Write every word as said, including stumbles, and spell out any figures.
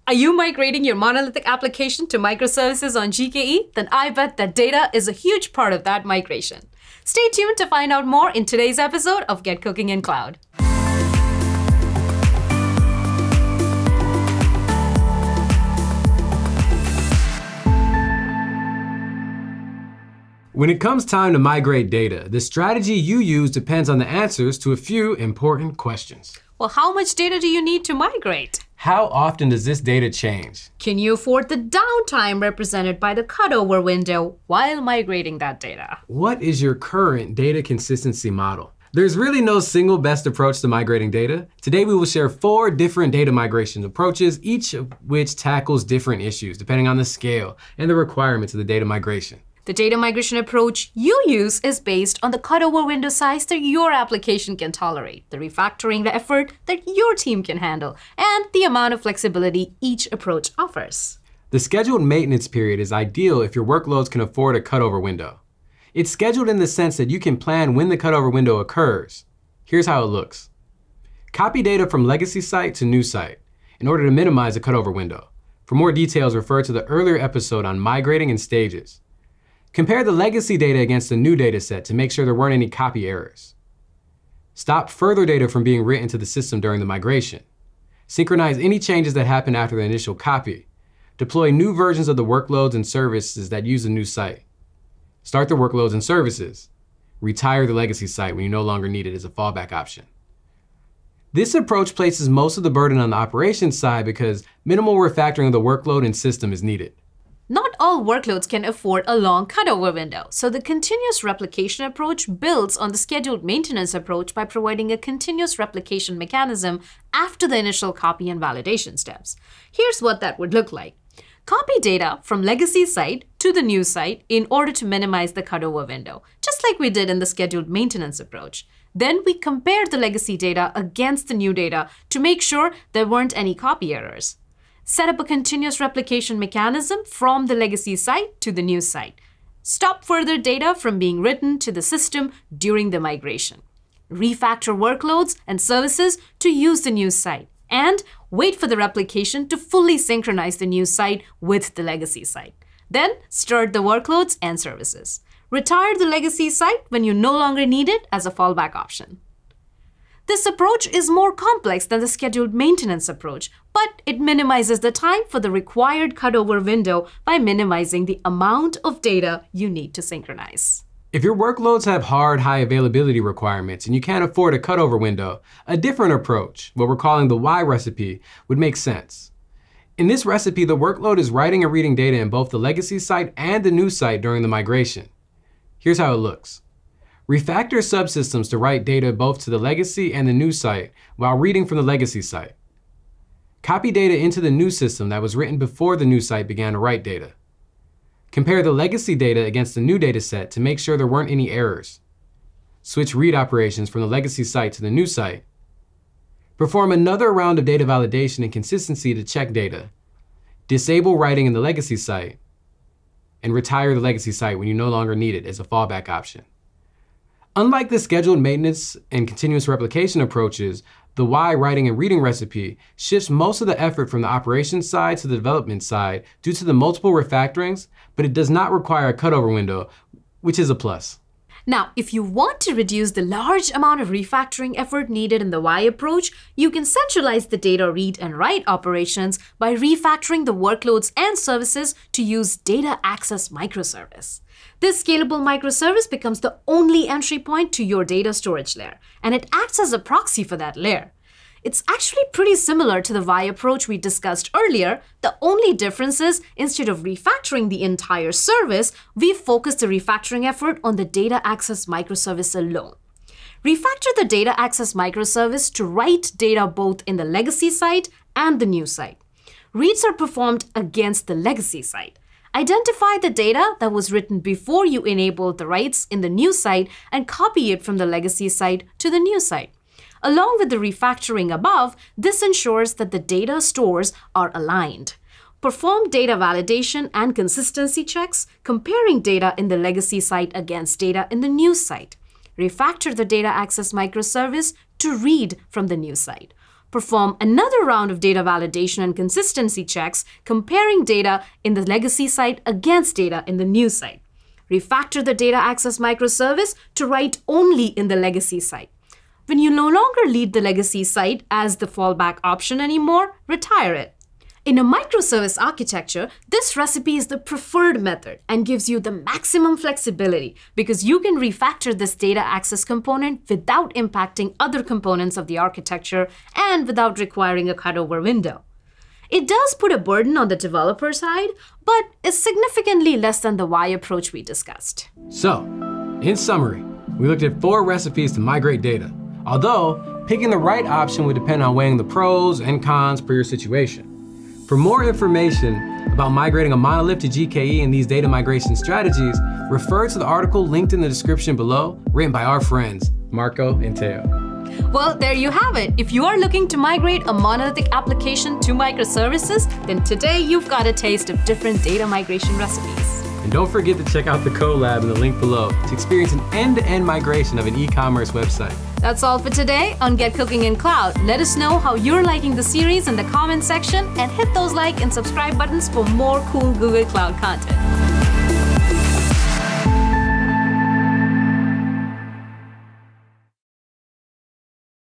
Are you migrating your monolithic application to microservices on G K E? Then I bet that data is a huge part of that migration. Stay tuned to find out more in today's episode of Get Cooking in Cloud. When it comes time to migrate data, the strategy you use depends on the answers to a few important questions. Well, how much data do you need to migrate? How often does this data change? Can you afford the downtime represented by the cutover window while migrating that data? What is your current data consistency model? There's really no single best approach to migrating data. Today we will share four different data migration approaches, each of which tackles different issues depending on the scale and the requirements of the data migration. The data migration approach you use is based on the cutover window size that your application can tolerate, the refactoring effort that your team can handle, and the amount of flexibility each approach offers. The scheduled maintenance period is ideal if your workloads can afford a cutover window. It's scheduled in the sense that you can plan when the cutover window occurs. Here's how it looks. Copy data from legacy site to new site in order to minimize the cutover window. For more details, refer to the earlier episode on migrating and stages. Compare the legacy data against the new data set to make sure there weren't any copy errors. Stop further data from being written to the system during the migration. Synchronize any changes that happen after the initial copy. Deploy new versions of the workloads and services that use the new site. Start the workloads and services. Retire the legacy site when you no longer need it as a fallback option. This approach places most of the burden on the operations side because minimal refactoring of the workload and system is needed. Not all workloads can afford a long cutover window, so the continuous replication approach builds on the scheduled maintenance approach by providing a continuous replication mechanism after the initial copy and validation steps. Here's what that would look like. Copy data from legacy site to the new site in order to minimize the cutover window, just like we did in the scheduled maintenance approach. Then we compared the legacy data against the new data to make sure there weren't any copy errors. Set up a continuous replication mechanism from the legacy site to the new site. Stop further data from being written to the system during the migration. Refactor workloads and services to use the new site. And wait for the replication to fully synchronize the new site with the legacy site. Then start the workloads and services. Retire the legacy site when you no longer need it as a fallback option. This approach is more complex than the scheduled maintenance approach, but it minimizes the time for the required cutover window by minimizing the amount of data you need to synchronize. If your workloads have hard, high availability requirements and you can't afford a cutover window, a different approach, what we're calling the Y recipe, would make sense. In this recipe, the workload is writing and reading data in both the legacy site and the new site during the migration. Here's how it looks. Refactor subsystems to write data both to the legacy and the new site while reading from the legacy site. Copy data into the new system that was written before the new site began to write data. Compare the legacy data against the new data set to make sure there weren't any errors. Switch read operations from the legacy site to the new site. Perform another round of data validation and consistency to check data. Disable writing in the legacy site. And retire the legacy site when you no longer need it as a fallback option. Unlike the scheduled maintenance and continuous replication approaches, the Y writing and reading recipe shifts most of the effort from the operations side to the development side due to the multiple refactorings, but it does not require a cutover window, which is a plus. Now, if you want to reduce the large amount of refactoring effort needed in the Y approach, you can centralize the data read and write operations by refactoring the workloads and services to use data access microservice. This scalable microservice becomes the only entry point to your data storage layer, and it acts as a proxy for that layer. It's actually pretty similar to the Y approach we discussed earlier. The only difference is, instead of refactoring the entire service, we focus the refactoring effort on the data access microservice alone. Refactor the data access microservice to write data both in the legacy site and the new site. Reads are performed against the legacy site. Identify the data that was written before you enabled the writes in the new site and copy it from the legacy site to the new site. Along with the refactoring above, this ensures that the data stores are aligned. Perform data validation and consistency checks, comparing data in the legacy site against data in the new site. Refactor the data access microservice to read from the new site. Perform another round of data validation and consistency checks, comparing data in the legacy site against data in the new site. Refactor the data access microservice to write only in the legacy site. When you no longer lead the legacy site as the fallback option anymore, retire it. In a microservice architecture, this recipe is the preferred method and gives you the maximum flexibility because you can refactor this data access component without impacting other components of the architecture and without requiring a cutover window. It does put a burden on the developer side, but is significantly less than the Y approach we discussed. So, in summary, we looked at four recipes to migrate data, although picking the right option would depend on weighing the pros and cons per your situation. For more information about migrating a monolith to G K E and these data migration strategies, refer to the article linked in the description below, written by our friends, Marco and Teo. Well, there you have it. If you are looking to migrate a monolithic application to microservices, then today you've got a taste of different data migration recipes. And don't forget to check out the collab in the link below to experience an end-to-end migration of an e-commerce website. That's all for today on Get Cooking in Cloud. Let us know how you're liking the series in the comments section and hit those like and subscribe buttons for more cool Google Cloud content.